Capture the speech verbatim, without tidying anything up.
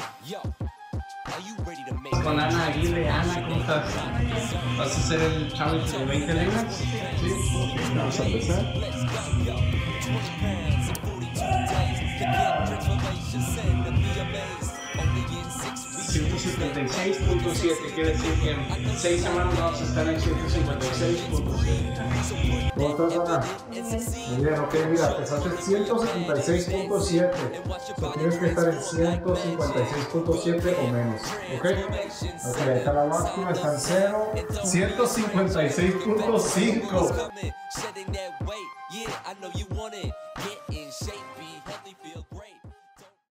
Con Ana Aguirre. Ana, ¿cómo estás? ¿Vas a hacer el challenge de veinte libras? Sí, vamos a empezar. ciento setenta y seis punto siete, quiere decir que en seis semanas vamos a estar en ciento cincuenta y seis punto siete. ¿Cómo estás, Ana? Muy bien, ok, mira, pesaste ciento setenta y seis punto siete. So, tienes que estar en ciento cincuenta y seis punto siete o menos, ¿ok? Ok, acá la máxima está en cero, ciento cincuenta y seis punto cinco.